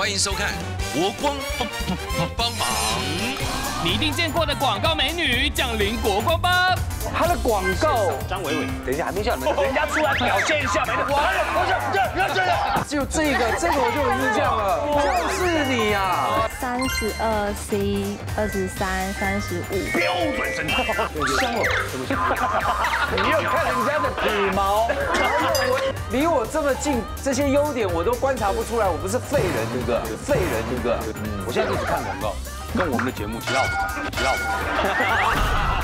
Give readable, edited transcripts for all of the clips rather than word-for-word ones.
欢迎收看《国光帮忙》。 你一定见过的广告美女降临国光帮。 他的广告， 张伟伟， 等一下还没叫你们，人家出来表现一下，没得我就这个我就有印象了，就是你呀 32C、23、35， 标准身材，香哦，什么香？你又看人家的体毛，离我这么近，这些优点我都观察不出来，我不是废人，对不对？废人，对不对？ 我现在就只看广告，跟我们的节目其他我不看，其他我不看。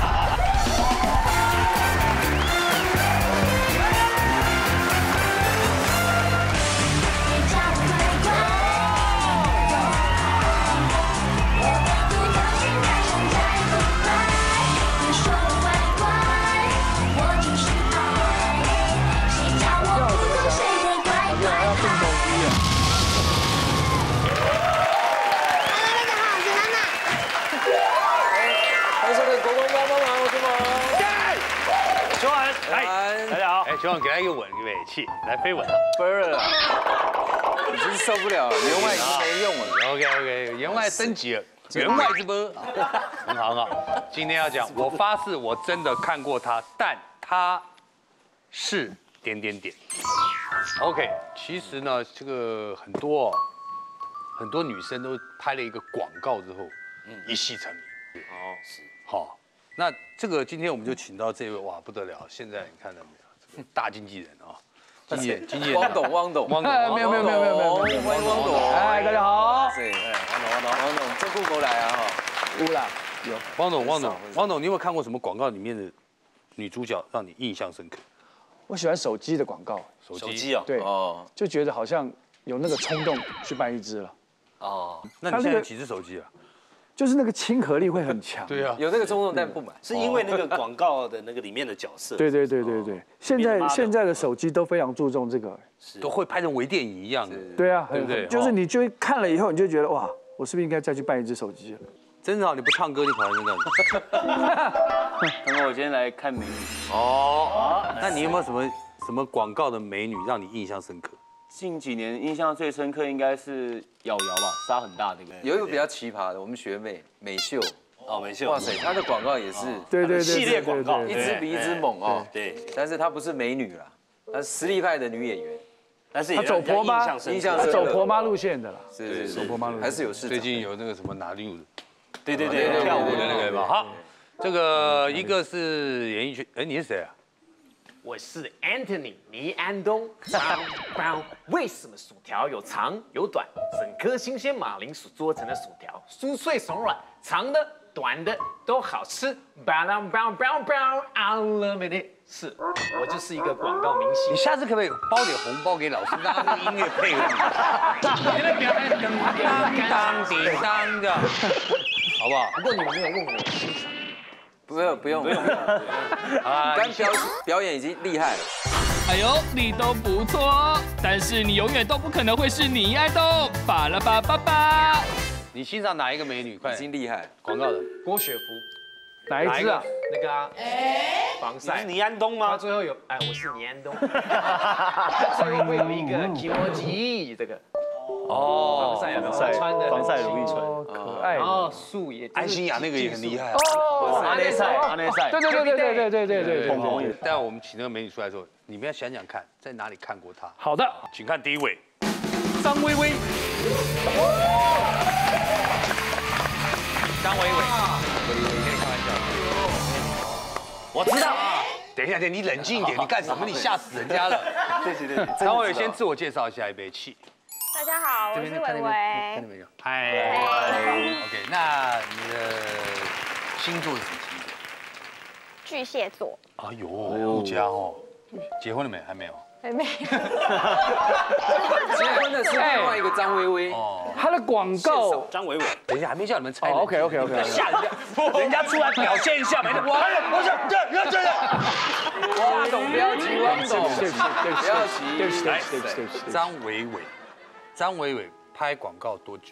希望给他一个吻，预备起，来飞吻了。 分了，已经受不了了，员外已经没用了。 OK， 员外升级了，员外之波，很好很好。今天要讲，我发誓我真的看过他，但他是点点点。OK， 其实呢，这个很多女生都拍了一个广告之后，一戏成名。哦，是。好，那这个今天我们就请到这位，哇，不得了！现在你看到没有？大经纪人啊，经纪人，汪董， 没有，欢迎汪董，哎，大家好，对，汪董，这顾过来啊哈，有啦，有， 汪董，你有没有看过什么广告里面的女主角让你印象深刻？ 我喜欢手机的广告， 手机啊， 对，就觉得好像有那个冲动去办一支了。 哦，那你现在几只手机啊？ 就是那个亲和力会很强。 对啊， 有那个冲动但不买， 是因为那个广告的那个里面的角色。 对，现在的手机都非常注重这个， 都会拍成微电影一样的。 对啊， 对不对？ 就是你就看了以后，你就觉得哇，我是不是应该再去办一只手机了？ 真好，你不唱歌，你跑来这样。 刚刚我今天来看美女。 哦，那你有没有什么广告的美女让你印象深刻？ 近几年印象最深刻应该是瑶瑶吧，沙很大那个。 有一个比较奇葩的，我们学妹美秀， 美秀， 哇塞，她的广告也是对系列广告， 一支比一支猛哦。 对， 但是她不是美女啦，她是实力派的女演员， 但是她走婆妈，走婆妈路线的啦。 是走婆妈路线， 还是有市场。 最近有那个什么哪里舞， 对， 跳舞的那个嘛。好，这个一个是演艺圈，哎，你是谁啊？ 我是 Anthony 倪安东。为什么薯条有长有短？整颗新鲜马铃薯做成的薯条，酥脆松软，长的、短的都好吃。I love it。是，我就是一个广告明星。 你下次可不可以包点红包给老师，让他音乐配合你？你的表演当叮当的，好不好？ 不过你们没有问我欣赏。 不用，刚表演已经厉害了。 哎呦，你都不错，但是你永远都不可能会是倪安东。巴拉巴巴巴。 你欣赏哪一个美女？快， 已经厉害。 广告的郭雪芙。 哪一支啊？ 那个啊，防晒。 你是倪安东吗？ 他最后有，我是倪安东。最后会有一个 Kimoji 这个。哦，防晒有没有？穿的防晒乳液唇， 可爱。 哦，素颜。 安心雅那个也很厉害。 哦， 阿内赛。 对。 红红也。 待会我们请那个美女出来的时候，你们要想想看，在哪里看过她？ 好的， 请看第一位， 张薇薇。 张伟伟，跟你开玩笑。我知道。等一下，你冷静一点，你干什么？你吓死人家了。 对。 张伟伟先自我介绍一下，预备起。 大家好，我是伟伟。 看到没有？嗨。OK， 那你的星座是什么星座？ 巨蟹座。 哎呦，顾家哦，结婚了没？还没有。 还没。 结婚的是另外一个张薇薇。 哦。 他的广告。 张伟伟， 等一下还没叫你们猜。 OK。 吓人家，人家出来表现一下，没得。我想这样。 汪董不要急，汪董，不要急， 对不起。 张伟伟拍广告多久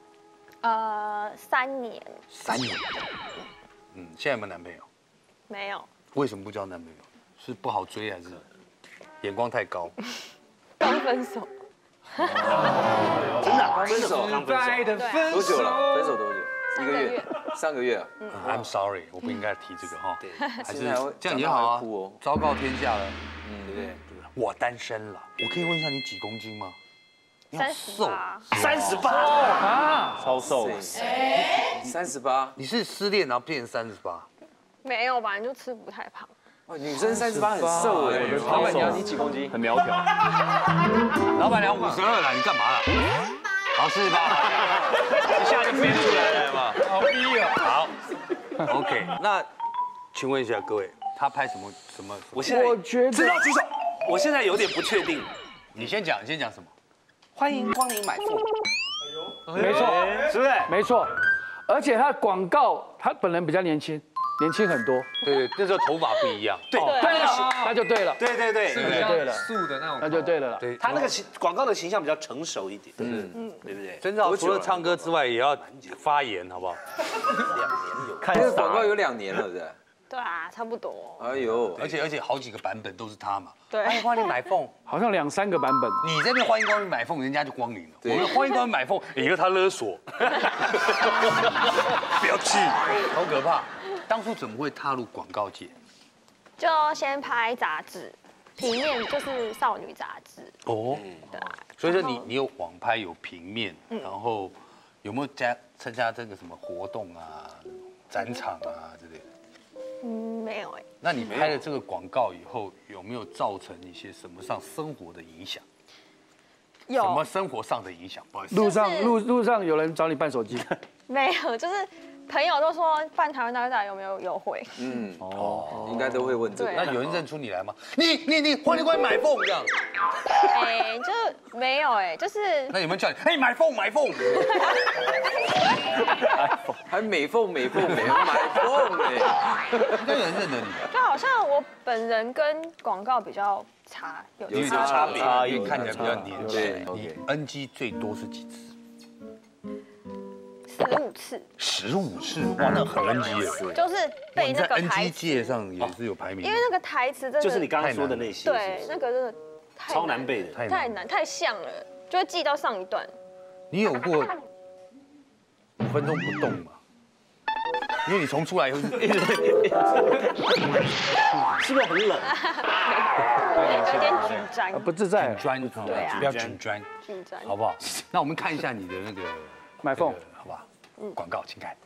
？3年。 3年。现在有没有男朋友？ 没有。 为什么不交男朋友？是不好追还是眼光太高？ 刚分手。 真的分手？ 刚分手。 多久了？分手多久？1个月。3个月啊。 I'm sorry， 我不应该提这个哈。 对， 还是这样也好啊，昭告天下了。 对不对？ 我单身了，我可以问一下你几公斤吗 38 啊，超瘦。 38， 你是失恋然后变成38？ 没有吧？你就吃不太胖。 哦，女生38很瘦哎。 老板娘你几公斤？很苗条。 老板娘52了，你干嘛了？好48，一下就编出来了嘛。好逼哦。好 ，OK， 那请问一下各位，他拍什么？ 我觉得知道举手。我现在有点不确定。 你先讲什么？ 欢迎光临买凤。 没错， 是不是？ 没错，而且他广告，他本人比较年轻很多。 对，那时候头发不一样。 对了，那就对了。 对， 对了， 素的那种， 那就对了。 对，他那个广告的形象比较成熟一点。对不对？ 真的，除了唱歌之外，也要发言，好不好？ 看这个广告有2年了，对不对？ 对啊，差不多。 哎呦， 而且好几个版本都是他嘛。 对。 欢迎光临买凤， 好像2、3个版本。 你这边欢迎光临买凤，人家就光临了。我们欢迎光临买凤，以后他勒索。不要气，好可怕。当初怎么会踏入广告界？ 就先拍杂志，平面就是少女杂志。 哦。 对啊。 所以说你有网拍，有平面，然后有没有参加这个什么活动啊、展场啊之类的？ 没有哎。 那你拍了这个广告以后，有没有造成一些什么上生活的影响？ 有。 什么生活上的影响？不好意思。 路上有人找你办手机？ 没有，就是朋友都说办台湾大哥大有没有优惠？ 应该都会问这个。 那有人认出你来吗？你欢迎光临买凤这样。 哎，就没有哎，就是。 那有没有叫你？哎，买凤。 还美凤哎，应该有人认得你。 就好像我本人跟广告比较有差别， 因为看起来比较年轻。你 NG 最多是几次 ？15次。 15次，哇，那很 NG 耶。 就是背那个台 NG 界上也是有排名。 因为那个台词真的就是你刚刚说的那些。 对，那个真的超难背的， 太难，太像了，就会记到上一段。 你有过5分钟不动吗？因为你从出来以后是不是很冷？ 有点紧张， 不自在， 对啊， 不要紧张，好不好？那我们看一下你的那个买凤， 好不好？广告，请看。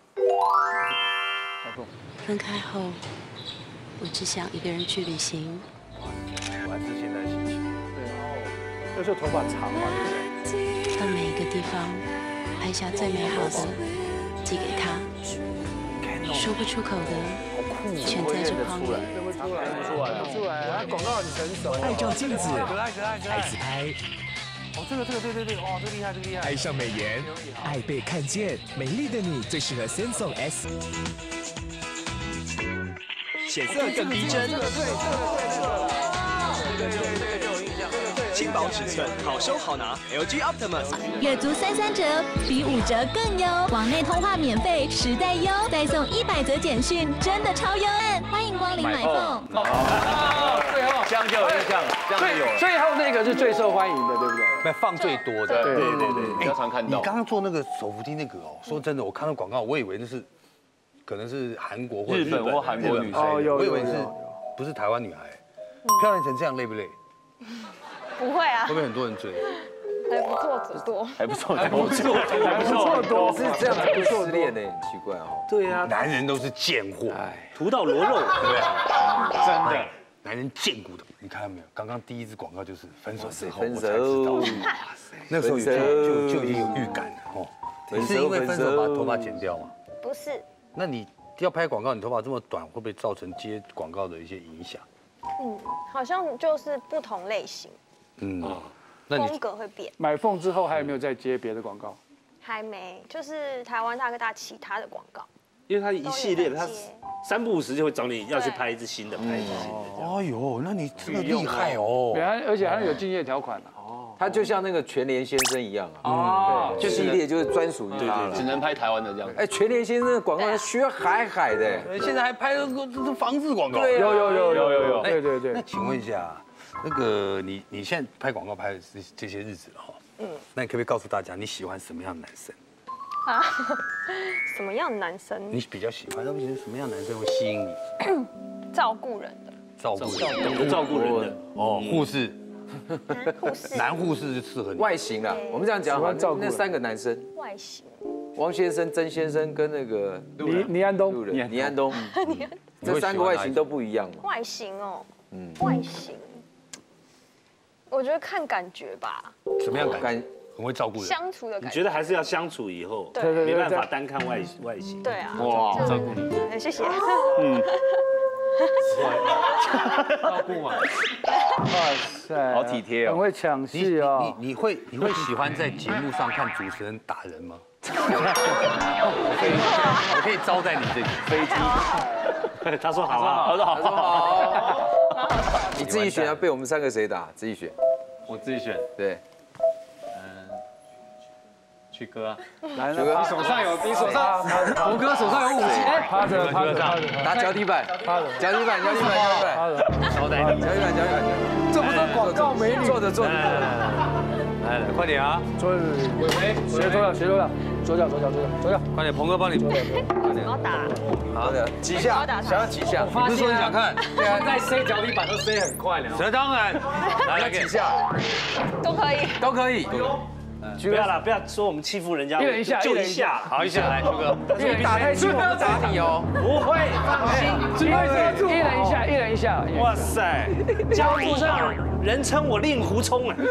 分开后，我只想一个人去旅行。 我还是现在的心情。 那时候头发长嘛，对不对？ 到每一个地方拍下最美好的，寄给他。说不出口的，全在这框里。 出来，广告很成熟。 爱照镜子，爱自拍。 哦，这个，对，哦，这个厉害。 爱上美颜，爱被看见，美丽的你最适合 Samsung S。显色更逼真。轻薄尺寸，好收好拿 ，LG Optimus。 月租33折，比5折更优。网内通话免费，时代优，再送100则简讯，真的超优！欢迎光临买凤。 最后这样就有印象，这样就有了。 最后那个是最受欢迎的，对不对？ 那放最多的， 对， 比较常看到。 你刚刚做那个手扶梯那个哦，说真的，我看到广告，我以为那是可能是韩国或日本或韩国女生， 我以为是不是台湾女孩，漂亮成这样累不累？ 不会啊， 会不会很多人追？ 还不错，只多。 还不错多，是这样子不失恋呢，很奇怪哦。 对啊， 男人都是贱货， 屠到裸肉， 对不对？ 真的， 男人贱骨头，你看到没有？刚刚第一支广告就是分手之后， 分我才知道，那时候就已经有预感了哦。你是因为分手把头发剪掉吗？ 不是。 那你要拍广告，你头发这么短，会不会造成接广告的一些影响？ 好像就是不同类型。 那你风格会变。 买凤之后还有没有再接别的广告？ 还没，就是台湾大哥大其他的广告。 因为他一系列，他3不5时就会找你要去拍一支新的，拍一支新的。 哎呦，那你这个厉害哦！ 对啊，而且还有竞业条款他就像那个全联先生一样啊，对，系列就是专属于他了， 只能拍台湾的这样。 哎，全联先生的广告学海的， 现在还拍了这房子广告。 有，对。 那请问一下，那个你现在拍广告拍的这些日子哈， 那你可不可以告诉大家你喜欢什么样的男生？ 啊，什么样的男生？ 你比较喜欢，那觉得什么样的男生会吸引你？ 照顾人的。 照顾人， 懂得照顾人的。 哦，护士。 护士。 男护士就适合你。 外形啊，我们这样讲好，那3个男生， 外形。 王先生、曾先生跟那个倪安东， 倪安东，这3个外形都不一样嘛。 外形哦，外形，我觉得看感觉吧。 什么样感觉？很会照顾人。 相处的感觉。 你觉得还是要相处以后， 对， 没办法单看外形。 对啊。 哇， 照顾你。 谢谢。 照顾嘛。 哇塞， 好体贴哦， 很会抢戏哦。 你会喜欢在节目上看主持人打人吗？我可以招待你这个飞机。 他说好啊， 他说好。你自己选要被我们3个谁打？自己选。 我自己选。 对。 曲哥啊， 来， 你手上有，你手上，胡哥手上有武器， 趴着， 打脚底板，脚底板， 招待你， 脚底板， 这不是广告美女， 坐着。 来，快点啊！ 坐，斜左脚， 快点，鹏哥帮你。 我要打。 好的，几下？想要几下？ 你不是说你想看？ 对啊，在塞脚底板都塞很快了。 这当然， 来几下？ 都可以。 不要啦，不要说我们欺负人家， 一人一下， 就一下， 好一下来，朱哥。 你打太轻，我不打你哦。 不会，放心， 一人一下。 哇塞，江湖上人称我令狐冲啊！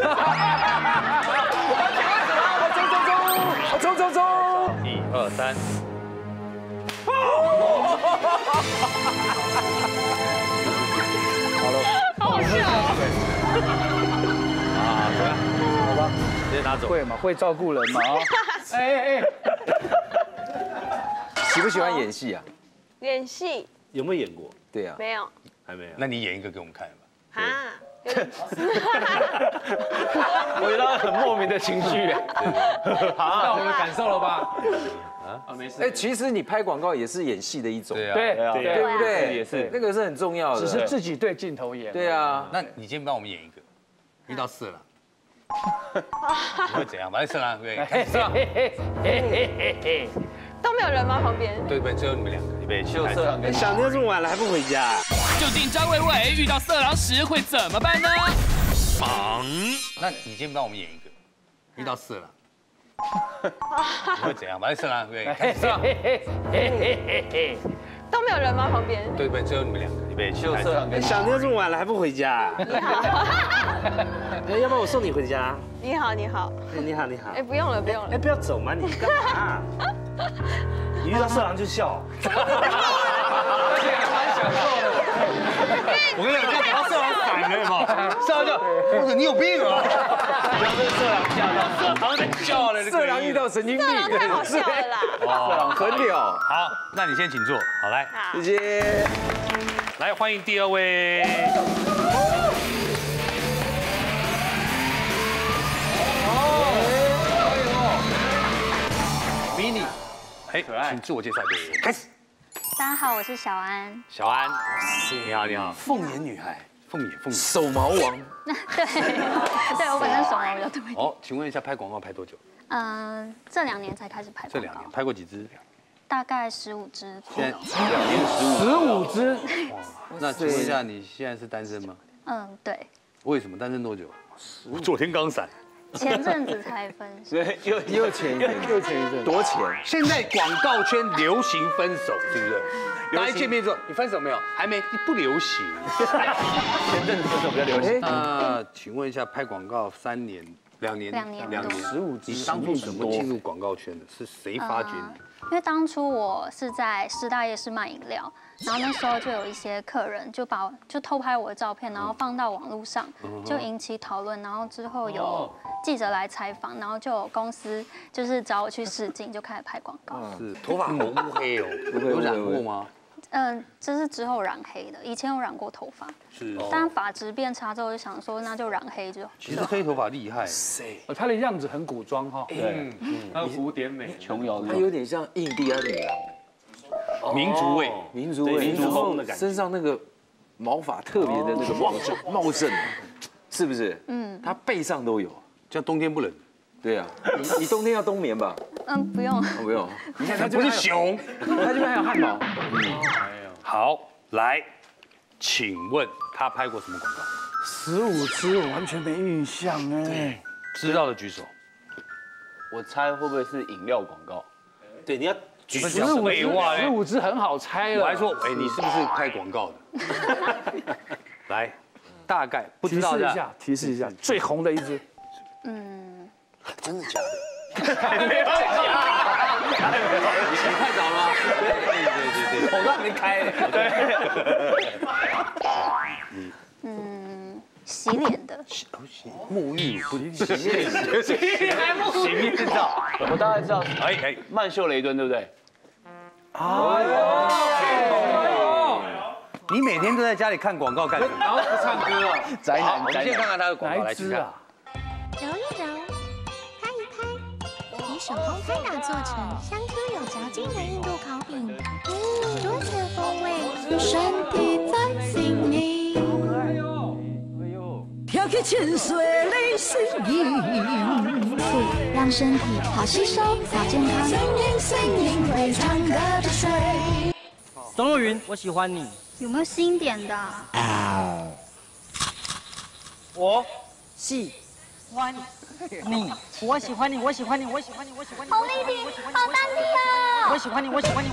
冲！1、 2、3。 好了， 好笑。 啊，怎么样？ 好吧。 直接拿走。 会嘛，会照顾人嘛啊！哎， 喜不喜欢演戏啊？ 演戏有没有演过？ 对啊， 没有， 还没有。 那你演一个给我们看吧。 啊， 我觉得很莫名的情绪，好，那我的感受了吧？没事。 哎，其实你拍广告也是演戏的一种， 对啊， 对不对？ 也是， 那个是很重要的， 只是自己对镜头演。 对啊， 那你今天帮我们演一个，遇到色狼。你会怎样？反正色狼对， 都没有人吗？旁边？ 对，只有你们2个，预备起。 想这么晚了还不回家？ 究竟张伟伟遇到色狼时会怎么办呢？ 忙。那你今天帮我们演一个，遇到色狼。你会怎样？反正色狼对， 都没有人吗？旁边？ 对，只有你们2个，预备起。 想这么晚了还不回家？ 你好。 要不然我送你回家。 你好。 你好。 哎，不用了。 哎，不要走嘛，你干嘛？你遇到色狼就笑。 而且还蛮享受的。 我跟你讲，等到色狼反了嘛，色狼就，你有病啊！不要被色狼吓到，色狼在笑了。 色狼遇到神经病， 太好笑了啦。 色狼很屌。 好，那你先请坐，好来， 谢谢。 来欢迎第2位。迷你，哎，请自我介绍，开始。 大家好，我是小安。 小安，你好。凤眼女孩，凤眼， 手毛王。 对，我本身手毛比较多。 哦，请问一下，拍广告拍多久？ 这2年才开始拍。 这2年拍过几支？ 大概15支。 现在2年 15支。 哇，那请问一下，你现在是单身吗？ 对。 为什么单身多久？我昨天刚闪。 前阵子才分手。 又前一阵，多钱？ 现在广告圈流行分手，是不是？大家见面说你分手没有？还没，不流行。 前阵子分手比较流行。 请问一下，拍广告2年 ，15 支。你当初怎么进入广告圈的？是谁发掘你？ 因为当初我是在师大夜市卖饮料，然后那时候就有一些客人就偷拍我的照片，然后放到网络上，就引起讨论，然后之后有记者来采访，然后就有公司就是找我去试镜，就开始拍广告。 是头发好乌黑哦，有染过吗？ 这是之后染黑的，以前有染过头发， 是， 但发质变差之后就想说那就染黑就。 其实黑头发厉害， 他的样子很古装哈， 对，还有古典美， 琼瑶，他有点像印第安女郎， 民族味， 民族风的感觉，身上那个毛发特别的那个茂盛，是不是？他背上都有， 这样冬天不冷。 对啊，你冬天要冬眠吧？ 不用。 不用。 你看他不是熊， 他这边还有汉堡。 好，来，请问他拍过什么广告 ？15支我完全没印象哎。 知道的举手。 我猜会不会是饮料广告？ 对，你要举手。 15支很好猜了。 我还说，哎，你是不是拍广告的？来，大概不知道的。 提示一下，最红的一支。 真的假的？ 没有假，你太早了。对，口都还没开呢。 洗脸的。 沐浴不是洗面皂。 我大概知道。哎，曼秀雷敦对不对？ 你每天都在家里看广告干什么？ 然后不唱歌啊？ 宅男。我们先看看他的广告，来听看。 揉一揉，拍一拍，以手工推打做成香 Q 有嚼劲的印度烤饼，多元风味，身体在心里。飘起泉水的声音，让身体好吸收、好健康。声音会唱歌的水。 董若云，我喜欢你。 有没有新点的？ 我喜欢你，我喜欢你，我喜欢你，我喜欢你，我喜欢你。 好丽丽，好大力哦！ 我喜欢你，我喜欢你。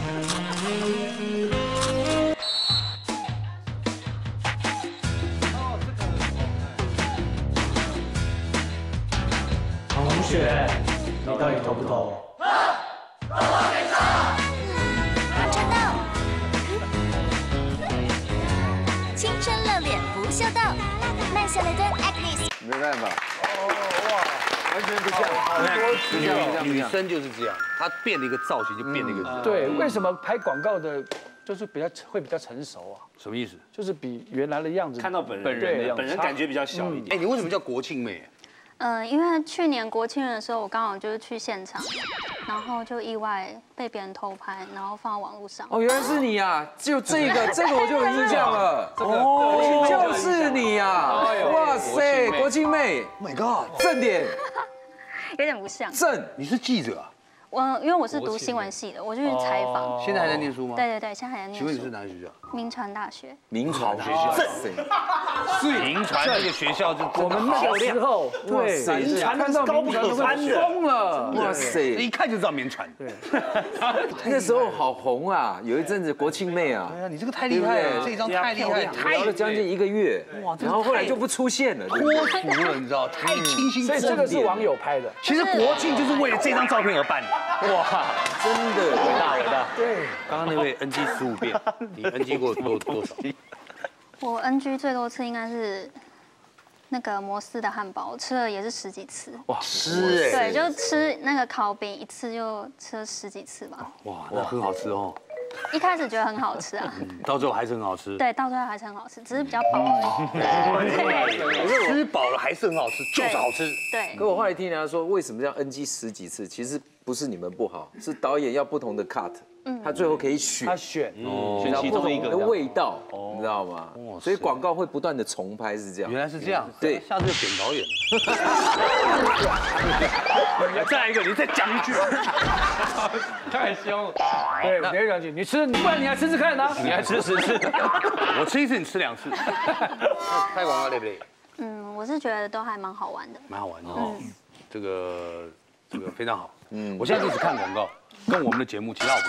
同学，你到底投不投？ 我没投。真的。青春热脸不秀逗，曼秀雷敦 Acne。 没办法。哇，完全不像。 女生就是这样，她变了一个造型就变了一个人。 对，为什么拍广告的，就是比较成熟啊？ 什么意思？ 就是比原来的样子， 看到本人的样子，本人感觉比较小一点。 哎，你为什么叫国庆妹？ 因为去年国庆日的时候，我刚好就是去现场，然后就意外被别人偷拍，然后放到网络上。 哦，原来是你啊！就这个我就有印象了。哦，就是你啊！哇塞，国庆妹 ，Oh my god， 正点， 有点不像。 正， 你是记者啊？ 因为我是读新闻系的，我就去采访。 现在还在念书吗？ 对，现在还在念书。 请问你是哪个学校？ 铭传大学。 铭传学校， 铭传这个学校就我们那个时候，对， 铭传那是高不可攀的， 疯了， 哇塞， 一看就知道铭传。对， 那时候好红啊，有一阵子国庆妹啊。 对啊，你这个太厉害了，这一张太厉害， 聊了将近1个月，然后后来就不出现了， 脱俗了，你知道，太清新。 所以这个是网友拍的。 其实国庆就是为了这张照片而办的。哇， 真的伟大。 对， 刚刚那位 NG 15遍，你 NG 过多少？ 我 NG 最多次应该是那个摩斯的汉堡，我吃了也是10几次。 哇，吃哎！ 对，就吃那个烤饼一次就吃了10几次吧。 哇，那很好吃哦。 一开始觉得很好吃啊， 到最后还是很好吃。 对，到最后还是很好吃，只是比较饱而已。吃饱了还是很好吃，就是好吃。 对。 可我后来听人家说，为什么这样 NG 10几次？其实不是你们不好，是导演要不同的 cut，他最后可以选， 选其中一个的味道，你知道吗？所以广告会不断的重拍，是这样。 原来是这样， 对， 下次就点导演。再来一个，你再讲一句。 太凶了。对，别讲句，你吃，不然你来吃吃看呢？ 你来吃10次，我吃1次，你吃2次。拍广告累不累？ 我是觉得都还蛮好玩的。 蛮好玩的哦，这个非常好。我现在就只看广告，跟我们的节目，其他我不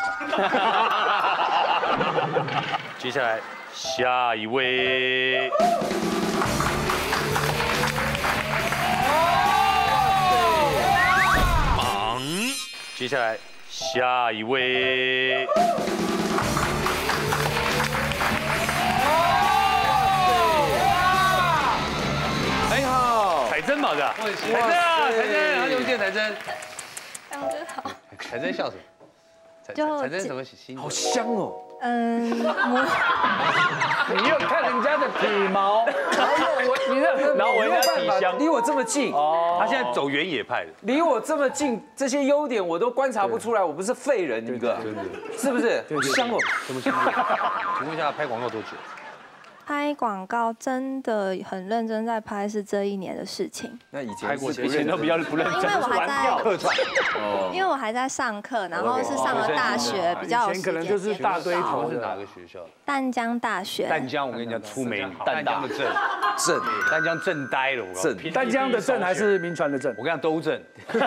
看。接下来下一位。忙。接下来下一位。 你好， 彩珍嘛，对吧？彩珍啊，彩珍，好久不见，彩珍。 好。 彩珍笑什么？彩珍什么心？ 好香哦。 你又看人家的体毛，然后我的体香， 离我这么近。 他现在走原野派的， 离我这么近，这些优点我都观察不出来，我不是废人一个，是不是？好香哦， 什么香？请问一下，拍广告多久？ 拍广告真的很认真在拍，是这1年的事情。 那以前都比较不认真， 因为我还在客串， 因为我还在上课，然后是上了大学，比较有时间。 可能就是大堆头是哪个学校？ 淡江大学。 淡江，我跟你讲，出美女。淡江的正，淡江正呆了，我告诉你。 淡江的正还是民传的正？ 我跟你讲都正。反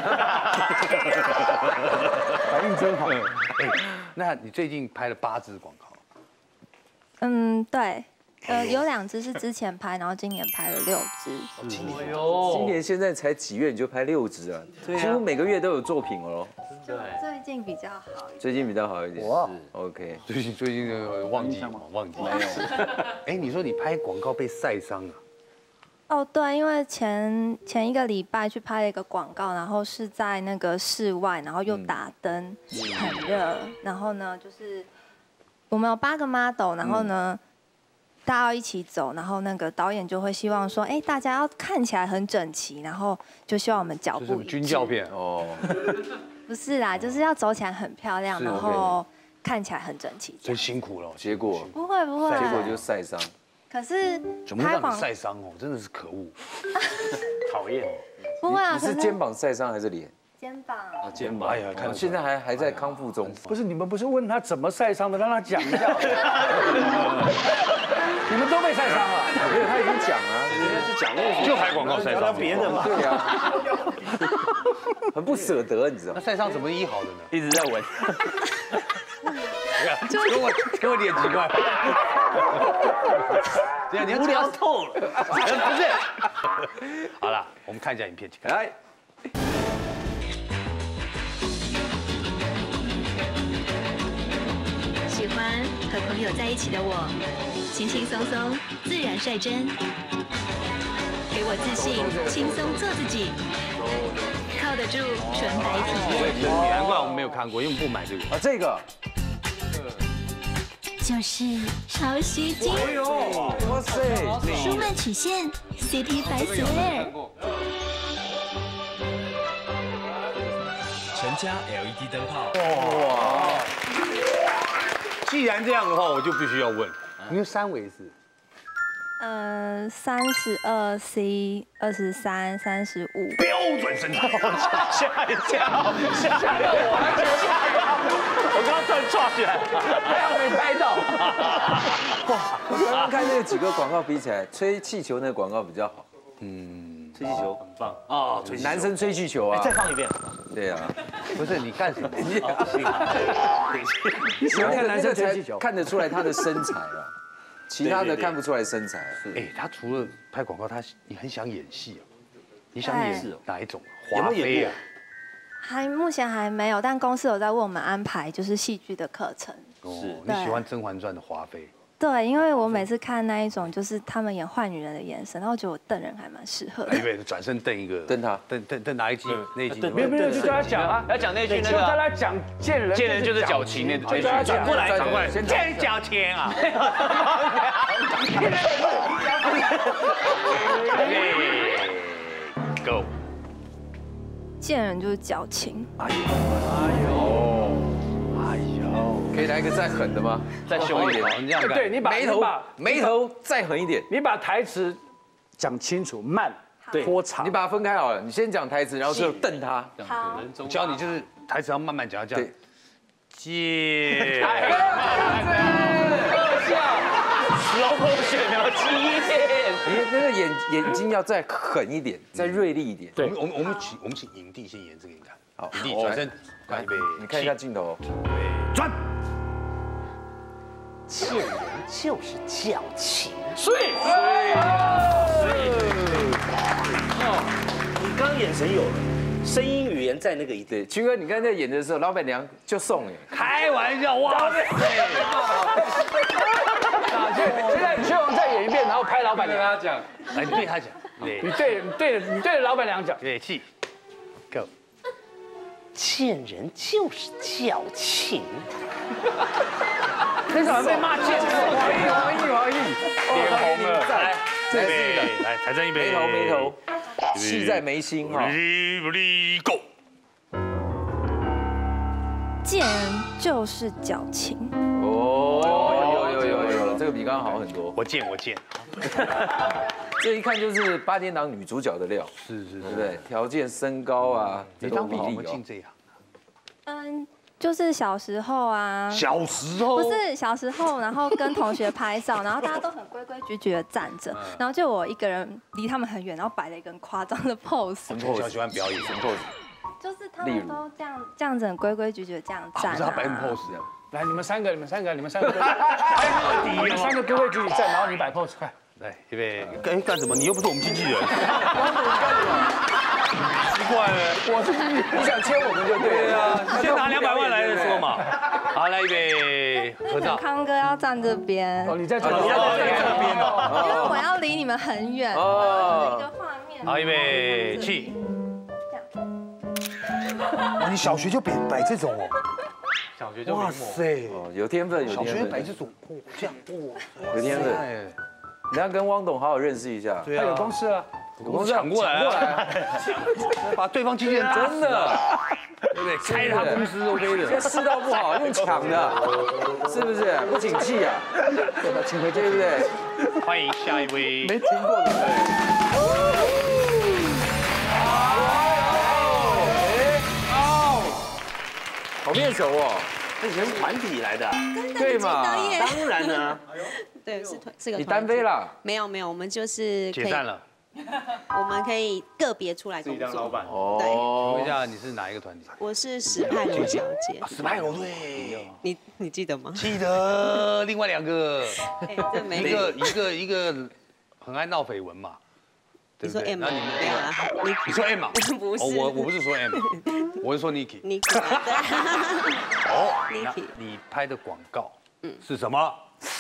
应真好。 那你最近拍了8支广告？ 对。有2支是之前拍，然后今年拍了6支。 今年现在才几月你就拍6支啊？几乎每个月都有作品哦。 对，最近比较好。 最近比较好一点。哇 ，OK。 最近忘记。没有。哎，你说你拍广告被晒伤了？ 哦，对，因为前1个礼拜去拍了一个广告，然后是在那个室外，然后又打灯，很热，然后呢，就是我们有8个 model， 然后呢。大家要一起走，然后那个导演就会希望说，哎，大家要看起来很整齐，然后就希望我们脚步一致。 军教片哦？ 不是啦，就是要走起来很漂亮，然后看起来很整齐。 真辛苦了， 结果不会， 结果就晒伤。 可是怎么会让你晒伤哦？真的是可恶，讨厌。 不会啊， 你是肩膀晒伤还是脸？ 肩膀啊，肩膀。哎呀，看现在还在康复中。 不是你们不是问他怎么晒伤的，让他讲一下。你们都被晒伤了， 没有，他已经讲了， 人家是讲那个， 就拍广告晒伤别人嘛。 对呀，很不舍得，你知道？ 那晒伤怎么医好的呢？ 一直在闻。 跟我脸奇怪。这样你无聊透了。 不是。好了，我们看一下影片，来。 喜欢和朋友在一起的我，轻轻松松，自然率真，给我自信，轻松做自己，靠得住纯白体验。 难怪我们没有看过，因为我们不买这个。 啊，这个就是潮汐金， 哇塞， 舒曼曲线 CT 白鞋。 全家 LED 灯泡。 哇！既然这样的话，我就必须要问，你用3维是 ？32C、23、35。 标准身材， 吓一跳，吓到我刚刚突然抓起来， 还好没拍到。 哇，我刚刚看那几个广告比起来，吹气球那个广告比较好。 吹气球很棒啊，男生吹气球啊。 再放一遍。 对啊， 不是你干什么？ 你喜欢看男生吹气球，看得出来他的身材啊，其他的看不出来身材。 哎，他除了拍广告，你很想演戏啊？你想演哪一种？华妃啊？ 目前还没有，但公司有在为我们安排就是戏剧的课程。 是，你喜欢《甄嬛传》的华妃？ 对，因为我每次看那一种就是他们演坏女人的眼神，然后觉得我瞪人还蛮适合的。 对，转身瞪一个， 瞪他， 瞪哪一集？那一集？ 没有，就叫他讲啊， 要讲那句那个，叫他讲贱人， 贱人就是矫情那句， 转过来，贱人矫情啊。Go。 贱人就是矫情。 哎呦，可以来一个再狠的吗？ 再凶一点， 你这样对，你把眉头再狠一点， 你把台词讲清楚，慢，拖长， 你把它分开好了，你先讲台词，然后就瞪他。 好， 我教你就是台词要慢慢讲，这样。贱。 slow motion 描基你那个眼睛要再狠一点，再锐利一点。 对，我们请影帝先演这个给你看。好，影帝转身，干一杯， 你看一下镜头。 对，转。 贱人就是矫情。 睡。 你刚眼神有了，声音语言在那个一对。曲哥，你刚才在演的时候，老板娘就送你。 开玩笑，哇塞！ 现在薛王再演一遍，然后拍老板娘。 跟他讲，来你对他讲， 你对着老板娘讲。 对，气 ，Go。 贱人就是矫情。 很少人被骂贱人。 黄奕， 脸红了，来，这杯，来，台正一杯， 眉头，气在眉心哈。 Go。 贱人就是矫情。 哦，有了，这个比刚刚好很多。 我见。 这一看就是八点档女主角的料， 是， 对不对？条件、身高啊， 你当初怎么进这行？ 就是小时候啊， 小时候不是小时候，然后跟同学拍照，然后大家都很规规矩矩的站着，然后就我一个人离他们很远，然后摆了一个很夸张的 pose。 从小喜欢表演什么 pose？ 就是他们都这样子很规规矩矩的这样站。 不是他摆 pose 啊。 来，你们三个，你们三个规规矩矩站，然后你摆 pose， 快。 来，预备，干什么？你又不是我们经纪人。奇怪了， 我是你想签我们就对啊， 先拿200万来再说嘛。好，来预备，合照。 康哥要站这边。 哦，你在这边哦。 因为我要离你们很远。哦。一个画面。 好，预备，起。你小学就摆这种哦？ 小学就哇塞， 有天分， 小学摆这种，这样， 有天分。你要跟汪董好好认识一下。 对啊，他有公司啊。 我抢过来，把对方经纪人真的， 对不对？开他公司 OK 的。 现在世道不好，用抢的，是不是？不景气啊，请回去，对不对？ 欢迎下一位。 没听过的。好面熟哦， 以前是团体来的， 对嘛？ 当然呢。 对，是个。 你单飞了？ 没有，我们就是解散了。 我们可以个别出来工作。自己当老板哦。对。请问一下，你是哪一个团体？ 我是史派罗小姐。 史派罗对。 你记得吗？ 记得。另外2个。 这没。 一个很爱闹绯闻嘛。 你说 M 吗？没有啦。 你说 M 吗？ 不是。 我不是说 M， 我是说 Niki。 Niki。 哦。Niki。你拍的广告是什么？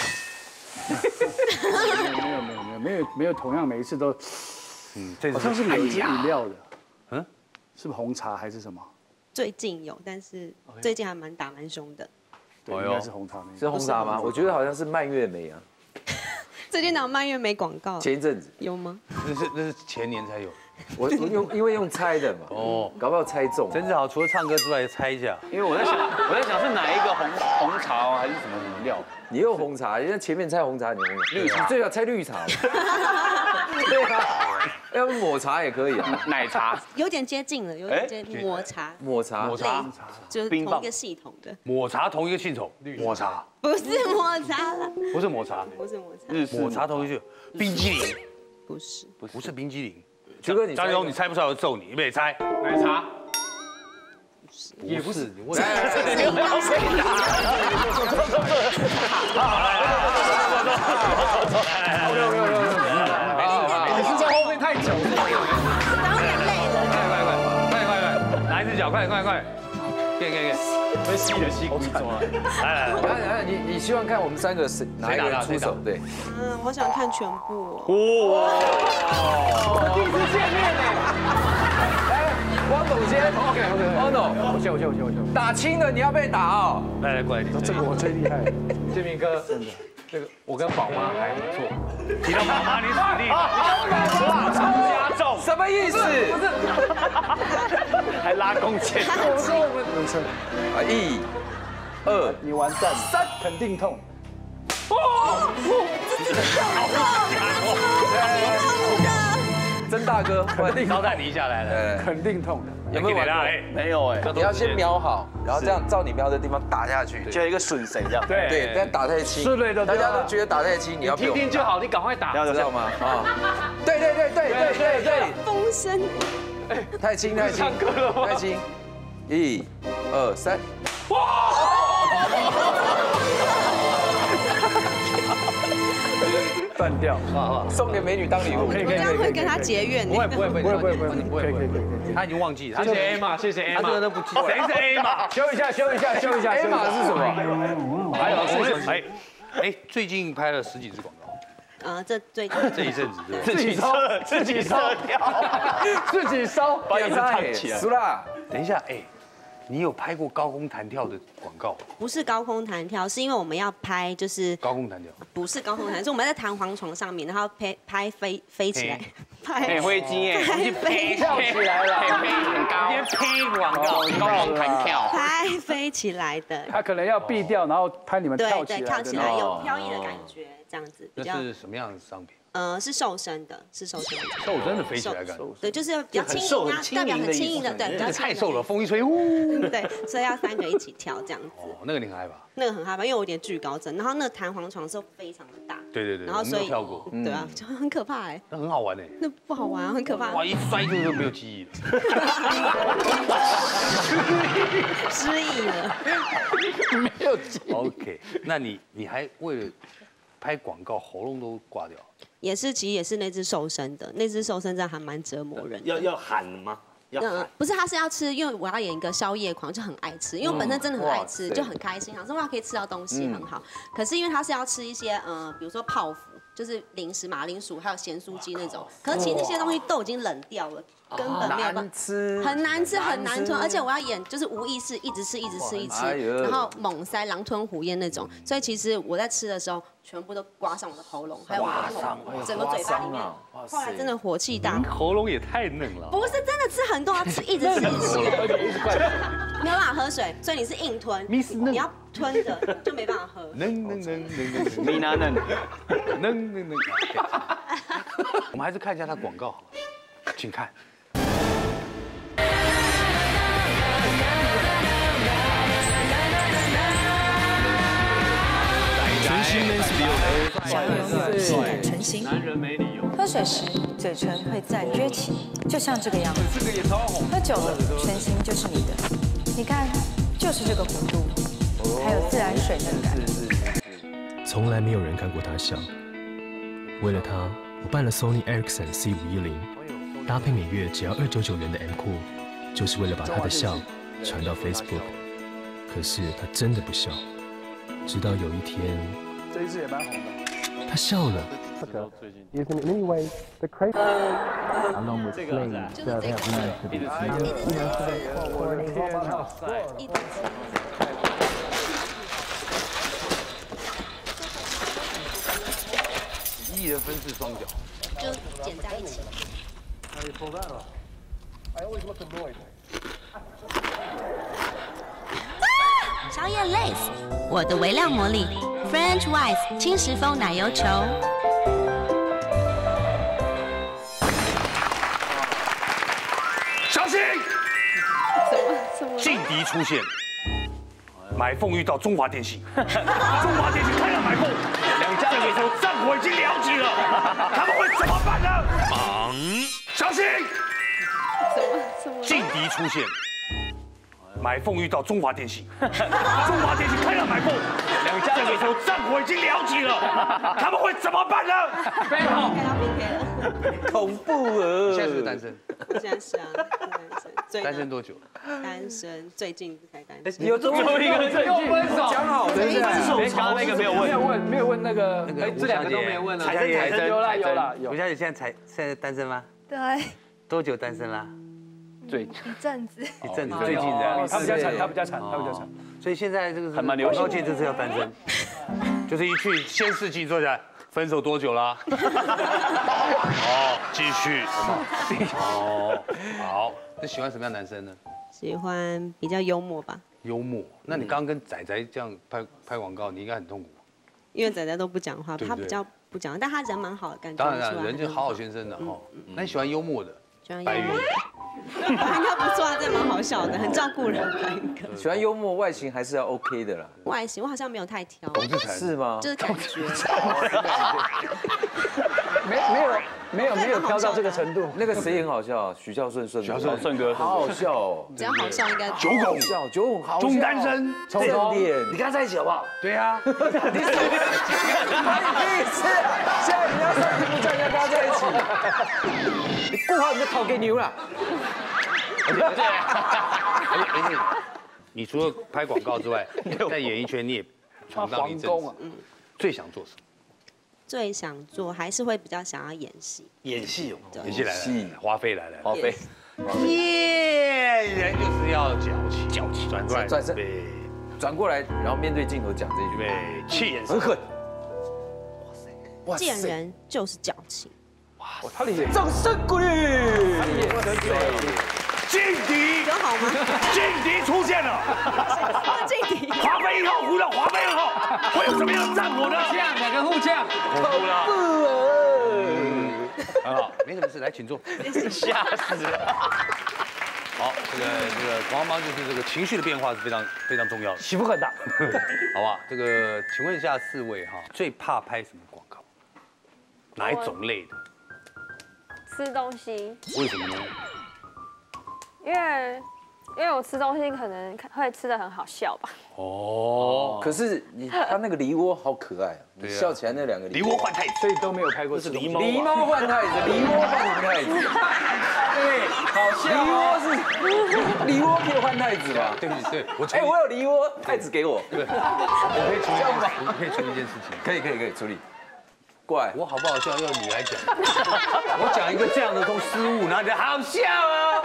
没有，同样每一次都，好像是饮料的，是不是红茶还是什么？ 最近有，但是最近还蛮凶的。 对，应该是红茶。 是红茶吗？我觉得好像是蔓越莓啊。 最近哪有蔓越莓广告？ 前一阵子有吗？ 那是前年才有。 我因为用猜的嘛，搞不好猜中。 真好，除了唱歌之外，猜一下。 因为我在想是哪一个红茶还是什么饮料？ 你用红茶，因为前面猜红茶，你绿茶，最好猜绿茶。对啊，要不抹茶也可以啊， 奶茶有点接近了，有点接近抹茶，就是同一个系统的。 抹茶同一个系统，抹茶不是抹茶了， 不是抹茶，抹茶同一个冰激凌，不是冰激凌。 朱哥， 张立东，你猜不出来我揍你，预备猜， 奶茶。 也不是，你问。 你是在后面太久了， 有点累了。 快，拿一只脚，快，给， 被吸了吸骨抓。 来，你希望看我们3个谁哪一个人出手？对。 我想看全部。 哇！第一次见面呢。汪董先 ，OK， 汪董， 我打轻的你要被打哦。 来，过来， 这个我最厉害。 建明哥，真的，这个我跟宝妈还不错。 提到宝妈，你死定了。 加重，什么意思？ 不是，还拉弓箭。 我说我们人生 ，1、2， 你完蛋，3肯定痛。 曾大哥， 肯定招待你一下来了， 肯定痛的。 有没有玩过？ 没有哎。 你要先瞄好，然后这样照你瞄的地方打下去， 就有一个损谁这样。 对，但打太轻，大家都觉得打太轻，你要听听就好，你赶快打， 知道吗？啊，对， 风声。 太轻，太轻，1、2、3，哇！ 断掉， 送给美女当礼物， 我这样会跟他结怨。 不会， 可以， 他已经忘记了。 谢谢 A 玛，谢谢 A 玛， 他这个都不记得。谁是 A 玛？ 修一下。 A 玛是什么？ 还有最近拍了10几支广告。 这一阵子自己烧掉，自己烧， 把椅子唱起来。 苏拉， 等一下，你有拍过高空弹跳的广告？ 不是高空弹跳，是因为我们要拍就是高空弹跳， 不是高空弹跳，是我们在弹簧床上面，然后拍飞起来， 拍飞机飞跳起来了， 飞很高， 直接拍广告， 高空弹跳， 拍会飞起来的。 他可能要避掉，然后拍你们跳起来， 对，跳起来有飘逸的感觉，这样子。 那是什么样的商品？ 是瘦身的，是瘦身的。 瘦身的飞起来感。 对，就是比较轻盈啊，代表很轻盈的，对，比较太瘦了，风一吹，呜。 对，所以要3个一起跳这样子。 哦，那个你很害怕？ 那个很害怕，因为我有点惧高症，然后那个弹簧床是非常的大。 对。 然后所以跳过。 对啊，就很可怕哎。 那很好玩哎。 那不好玩啊，很可怕。 哇，一摔就没有记忆了。 失忆了。 没有记忆。OK， 那你还为了拍广告喉咙都挂掉？ 其实也是那只瘦身的，那只瘦身真的还蛮折磨人。 要喊吗？ 不是，他是要吃，因为我要演一个宵夜狂，就很爱吃，因为我本身真的很爱吃，就很开心，想说哇可以吃到东西很好。可是因为他是要吃一些比如说泡芙，就是零食、马铃薯还有咸酥鸡那种，可是其实那些东西都已经冷掉了，根本没有办法吃， 很难吃，很难吞，而且我要演就是无意识一直吃，然后猛塞狼吞虎咽那种，所以其实我在吃的时候全部都刮上我的喉咙，还有我的整个嘴巴里面。后来真的火气大， 喉咙也太嫩了。 不是真的吃很多，要吃一直吃，没有办法喝水，所以你是硬吞，你要吞着就没办法喝。 嫩， 米娜嫩， 嫩。我们还是看一下他广告好了，请看。 全新 Men's Beauty， 想要永远性感成型。 男人没理由。 喝水时嘴唇会自然撅起，就像这个样子。 这个也超红。 喝久了，全形就是你的。你看，就是这个弧度，还有自然水嫩感。 从来没有人看过他笑。为了他，我办了 Sony Ericsson C510，搭配每月只要299元的 M 酷，就是为了把他的笑传到 Facebook。可是他真的不笑。直到有一天， 这一支也蛮红的。 他笑了。 Is in many ways the crazy along with slaves that have led to the 1亿的分饰双角， 就剪在一起。 宵夜 Lace， 我的微量魔力 ，French Wise 轻食风奶油球。 小心！劲敌出现，买凤遇到中华电信，中华电信开了买凤，2家这个时候战火已经燎起了，他们会怎么办呢？忙，小心！劲敌出现。买凤遇到中华电信，中华电信开了买凤，2家这个时候战火已经燎起了，他们会怎么办呢？ 非常 PK 了， 恐怖了！ 你现在是不是单身？ 我现在是啊， 单身多久？ 单身，最近才单身。 有最后一个最近分手，讲好的， 刚刚那个没有问那个， 这2个都没问啊。 有啦。 吴小姐现在单身吗？ 对。 多久单身啦？ 一阵子， 最近的， 他比较惨。 所以现在这个还蛮流行， 界这次要单身，就是一去先试镜坐下来，分手多久啦？继续。好，那喜欢什么样的男生呢？ 喜欢比较幽默吧。 幽默？那你刚刚跟仔仔这样拍广告，你应该很痛苦。 因为仔仔都不讲话，他比较不讲，但他人蛮好的，感觉。 当然，人就好先生的哈。那你喜欢幽默的？ 喜欢幽默的。应该不错啊，这蛮好笑的，很照顾人的。 喜欢幽默，外形还是要 OK 的啦。 外形我好像没有太挑。 是吗？ 就是感觉。 没有挑到这个程度。 那个谁很好笑，许孝顺哥，好好笑哦。 只要好笑应该。 九拱好笑， 中单身， 正点， 你跟他在一起好不好？对呀。 你什么？现在你要上节目叫人家跟他在一起，你顾好你的头给牛了。 而且，你除了拍广告之外，在演艺圈你也闯荡一阵子。最想做什么？ 最想做还是会比较想要演戏。 演戏哦，演戏来了，花费来了， 花费。 人就是要矫情， 转过来，然后面对镜头讲这句， 对，气焰很狠。 哇塞，见人就是矫情。 哇，他的掌声鼓励。 劲敌有好吗？ 劲敌出现了， 劲敌， 华妃1号呼到华妃2号，会有什么样的战果呢？ 降，两个互降， 恐怖了。 很好，没什么事，来，请坐。 吓死了。 好，这个广告帮就是这个情绪的变化是非常重要的， 起伏很大， 好不好？这个，请问一下4位哈，最怕拍什么广告？哪一种类的？ 吃东西。 为什么呢？ 因为我吃东西可能会吃得很好笑吧。 哦，可是他那个梨窝好可爱啊！你笑起来那2个梨窝换太子， 所以都没有拍过。是狸猫换太子，梨窝换太子。对，好笑。梨窝可以换太子吗？ 对， 我有梨窝，太子给我。 对，我可以处理一件事情。 可以处理。过来， 我好不好笑要你来讲。我讲一个这样的都失误，然后你好笑哦。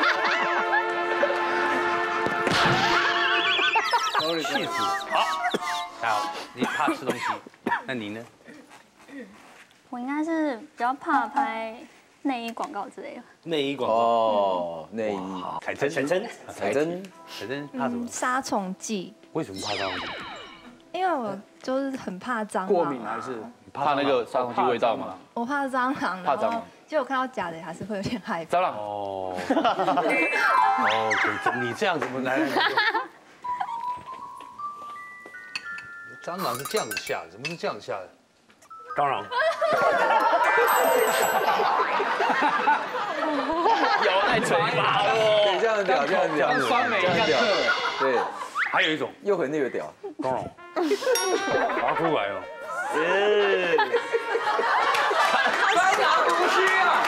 气死！好，还好，你怕吃东西，那你呢？ 我应该是比较怕拍内衣广告之类的。 内衣广告哦，内衣。 彩珍怕什么？ 杀虫剂。 为什么怕蟑螂？ 因为我就是很怕蟑螂。 过敏还是怕那个杀虫剂味道吗？ 我怕蟑螂， 怕蟑螂。 就我看到假的还是会有点害怕。 蟑螂。 哦。你这样怎么来？蟑螂是这样子下的，怎么是这样下的？ 蟑螂。 咬在嘴巴对，这样屌， 跟酸梅一样。 对， 还有一种又狠又屌， 蟑螂，拔出来哦。 蟑螂胡须啊！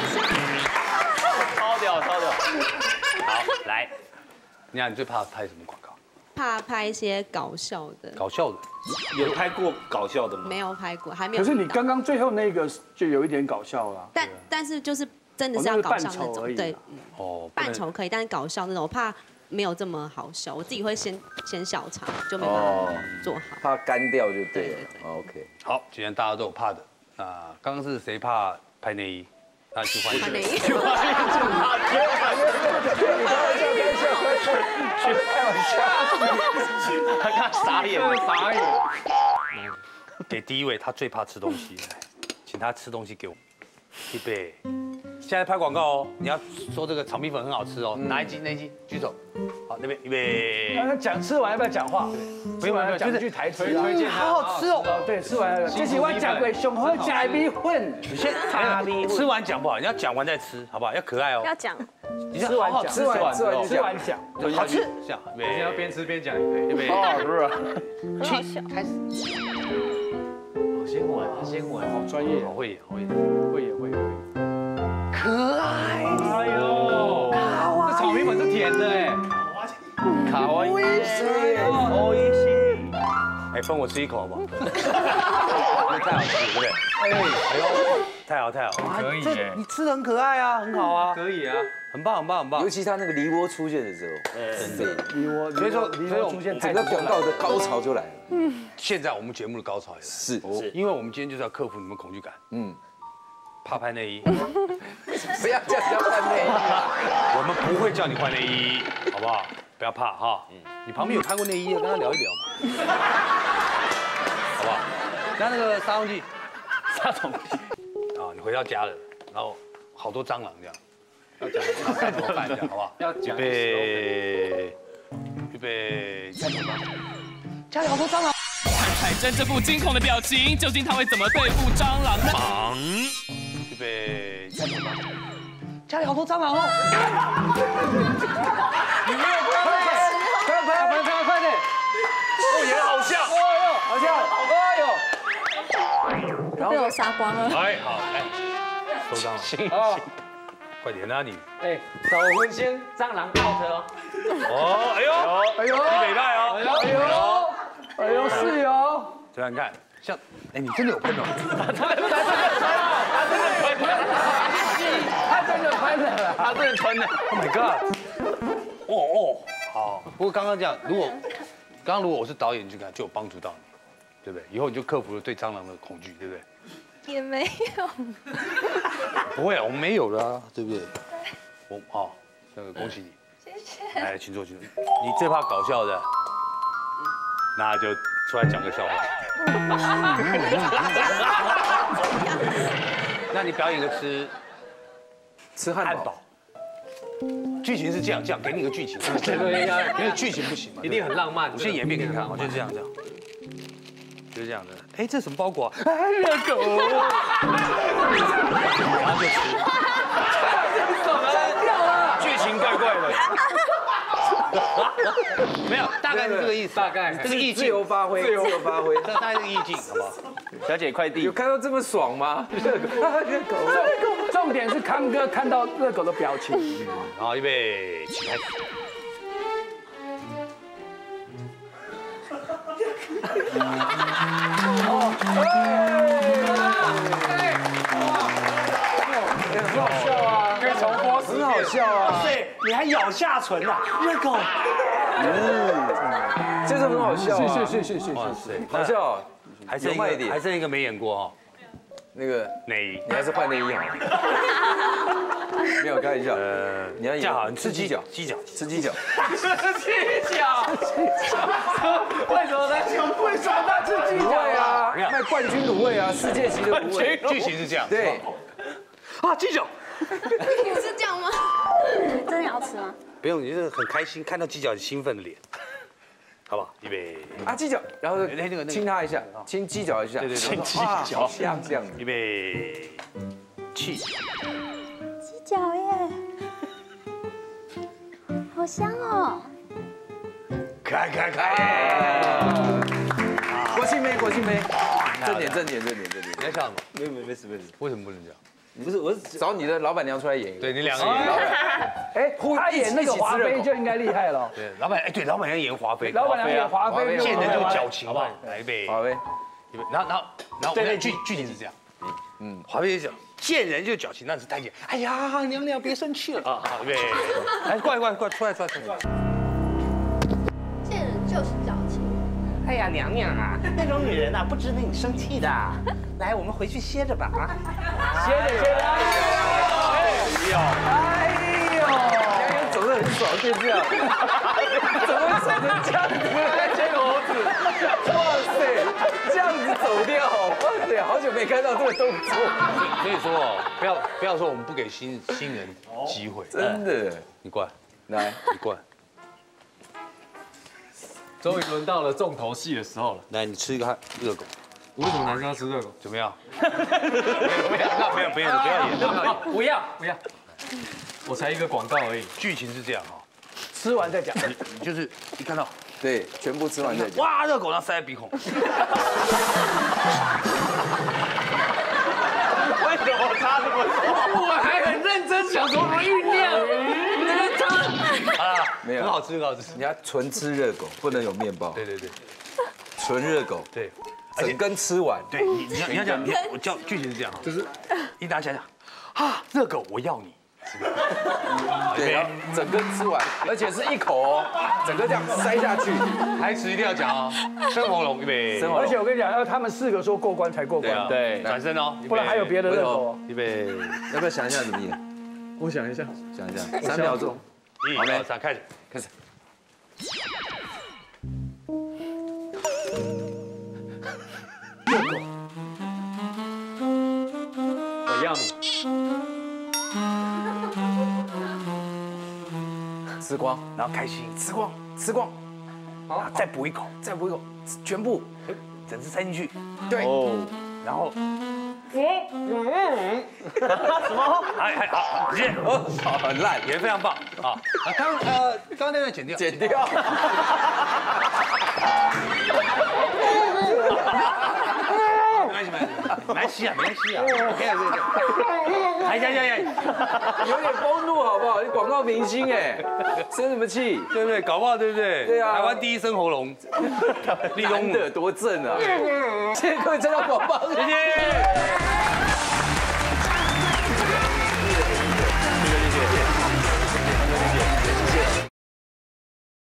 超屌。好， 来，你看你最怕拍什么广告？ 怕拍一些搞笑的。 搞笑的， 有拍过搞笑的吗？ 没有拍过，还没有。 可是你刚刚最后那个就有一点搞笑了。 但是就是真的是要搞笑那种，对， 哦， 扮丑可以，但是搞笑那种我怕没有这么好笑，我自己会先小场，就没办法做好。 怕干掉就对了。OK。 好，既然大家都有怕的，那刚刚是谁怕拍内衣？那去换拍内衣。 他看傻眼。 给第一位，他最怕吃东西，请他吃东西给我。预备，现在拍广告哦，你要说这个炒米粉很好吃哦，哪一集？举手。好，那边预备。 讲吃完要不要讲话？ 不用， 讲句台词。 推荐好好吃哦。 对，吃完这几碗假鬼熊和假米粉。 你先吃完讲不好，你要讲完再吃，好不好？要可爱哦。 要讲。 你吃完讲， 吃完讲， 好吃。这样， 你要边吃边讲也可以。 预备。 很好笑。 开始。 先闻， 好专业， 会演。 可爱。 哎呦，这炒米粉是甜的哎。 卡哇伊， 哎，分我吃一口好不好？那太好吃，对不对？哎呦，太好， 可以耶！ 你吃的很可爱啊，很好啊， 可以啊， 很棒。 尤其他那个梨窝出现的时候，对， 梨窝， 所以我出现整个广告的高潮就来了。 现在我们节目的高潮也来， 是， 因为我们今天就是要克服你们恐惧感。怕拍内衣， 不要叫人家换内衣啦， 我们不会叫你换内衣，好不好？不要怕哈。你旁边有拍过内衣的，跟他聊一聊嘛，好不好？那个杀虫剂，啊，你回到家了，然后好多蟑螂这样，要讲该怎么办这样，好不好？ 要讲。 预备，开始吧。家里好多蟑螂。 看彩珍这副惊恐的表情，究竟他会怎么对付蟑螂呢？ 忙。预备，开始吧。家里好多蟑螂哦。 你没有快点！ 哦，也好笑， 好笑， 然后被我杀光了。 哎，好，哎，收蟑螂，行，快点啊你！ 哎，手分先蟑螂 out 哦。 哦，哎呦，你北派哦， 哎呦，是哟。 这样你看，像，哎，你真的有喷哦。 他真的喷了。 Oh my god！ 哦，好。不过刚刚这样，如果我是导演，你就看就有帮助到你，对不对？以后你就克服了对蟑螂的恐惧，对不对？ 也没有。 不会啊，我们没有了啊，对不对？好，那个恭喜你。 谢谢。 来，请坐，请坐。你最怕搞笑的，那就出来讲个笑话。那你表演个吃汉堡。剧情是这样，给你个剧情。对，因为剧情不行嘛， 一定很浪漫。 我先演变给你看，我就这样，就是这样的。哎，这什么包裹啊？哎，热狗。然后就吃。剧情怪怪的。没有，大概是这个意思。大概这个意境。 自由发挥，自由发挥。 这大概是意境，好不好？ 小姐快递有看到这么爽吗？热狗。 重点是康哥看到热狗的表情。 好，预备，起开始。 很好笑啊，可以重播， 很好笑啊。 对，你还咬下唇呐，热狗。 真的很好笑啊。 是， 哇塞， 好笑。 还剩一个没演过哦。 那个内衣， 你还是换内衣好了。没有开玩笑。你要演好，你吃鸡脚，吃鸡脚。 吃鸡脚。为什么他吃鸡脚啊？卖冠军卤味啊，世界级的卤味。 剧情是这样。 对。 啊，鸡脚。 是这样吗？ 真的要吃吗？ 不用，你就是很开心，看到鸡脚很兴奋的脸。好不好？预备啊，鸡脚，然后亲他一下，亲鸡脚一下， 对， 亲鸡脚，像这样。 预备，起。 鸡脚耶，好香哦！ 开！ 国庆杯，正点。 你在笑什么？ 没事。 为什么不能讲？ 不是，我是找你的老板娘出来演一个。 对你两个演。 哎，他演那个华妃就应该厉害了。 对，老板娘演华妃。 老板娘演华妃， 见人就矫情，好不好？来预备。 华妃。 然后，对，剧情是这样。华妃就讲见人就矫情，那是太监。哎呀，娘娘别生气了啊！好，预备。来，过来，出来。 见人就是矫情。 哎呀，娘娘啊，那种女人啊，不值得你生气的。来，我们回去歇着吧啊！ 歇着。 哎呦，娘娘走得很爽，就这样。怎么会走成这样子？牵猴子，哇塞，这样子走掉，哇塞，好久没看到这个动作。 所以说哦，不要说我们不给新人机会， 真的。 你过来，你过来。 终于轮到了重头戏的时候了。 来，你吃一个热狗。 为什么男生要吃热狗？ 怎么样？不要演。 不要。我才一个广告而已。 剧情是这样哈， 吃完再讲。 你就是一看到， 对，全部吃完再讲。 哇，热狗然后塞在鼻孔。为什么差这么多？我还很认真想怎么酝酿。 没有， 很好吃。 你要纯吃热狗，不能有面包。 对。 纯热狗。 对。 整根吃完。 对，你要讲，我叫剧情是这样，就是一大家讲，啊，热狗我要你。 对，然后整根吃完，而且是一口哦，整个这样塞下去。 台词一定要讲哦，生喉咙预备。 而且我跟你讲，要他们4个说过关才过关。 对，转身哦， 不然还有别的热狗。 预备， 要不要想一下怎么演？ 我想一下 ，3秒钟。 1、2、3，开始。 热狗，我要你。 吃光，然后开心，吃光，好，再补一口，全部，整只塞进去。对，然后， 什么？哎，好，谢谢。 好，很烂， 也非常棒啊。刚那段剪掉。没关系啊。哎呀， 有点风度好不好？你广告明星哎，生什么气？ 对不对？搞不好对不对？ 对啊， 台湾第一生喉咙， 立功的多正啊！谢谢各位参加广播， 谢谢。